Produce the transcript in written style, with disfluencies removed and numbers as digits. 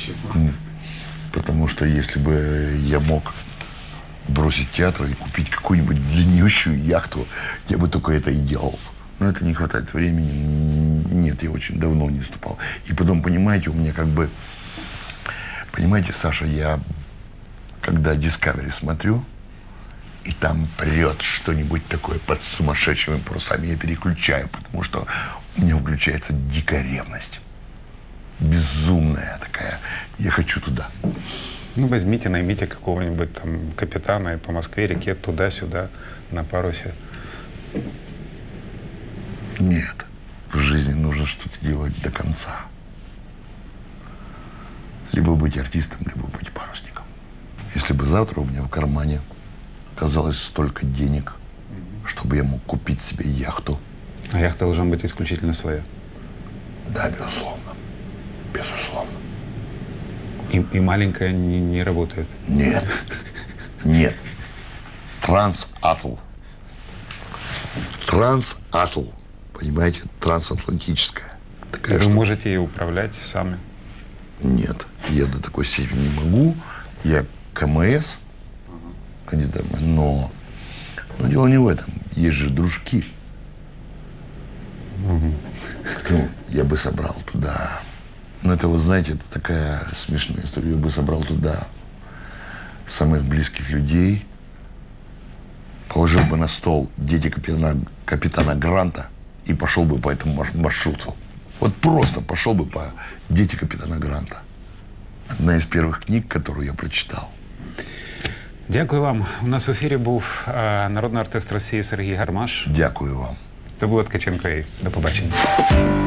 Потому что если бы я мог бросить театр и купить какую-нибудь длиннющую яхту, я бы только это и делал. Но это не хватает времени. Нет, я очень давно не выступал. И потом, понимаете, у меня как бы... Понимаете, Саша, я когда Discovery смотрю, и там прет что-нибудь такое под сумасшедшими парусами, я переключаю, потому что у меня включается дикая ревность. Безумная такая. Я хочу туда. Ну, возьмите, наймите какого-нибудь там капитана и по Москве-реке туда-сюда на парусе. Нет. В жизни нужно что-то делать до конца. Либо быть артистом, либо быть парусником. Если бы завтра у меня в кармане оказалось столько денег, чтобы я мог купить себе яхту. А яхта должна быть исключительно своя. Да, безусловно. Безусловно. И маленькая не работает? Нет. Нет. Трансатл. Трансатл. Понимаете? Трансатлантическая. Такая Вы штука. можете ее управлять сами? Нет. Я до такой степени не могу. Я КМС. Кандидат. Но дело не в этом. Есть же дружки. Ну, я бы собрал туда... Ну, это, вы знаете, это такая смешная история. Я бы собрал туда самых близких людей, положил бы на стол дети капитана Гранта и пошел бы по этому маршруту. Вот просто пошел бы по дети капитана Гранта. Одна из первых книг, которую я прочитал. Дякую вам. У нас в ефірі був народний артист Росії Сергій Гармаш. Дякую вам. Це було Ткаченко. До побачення.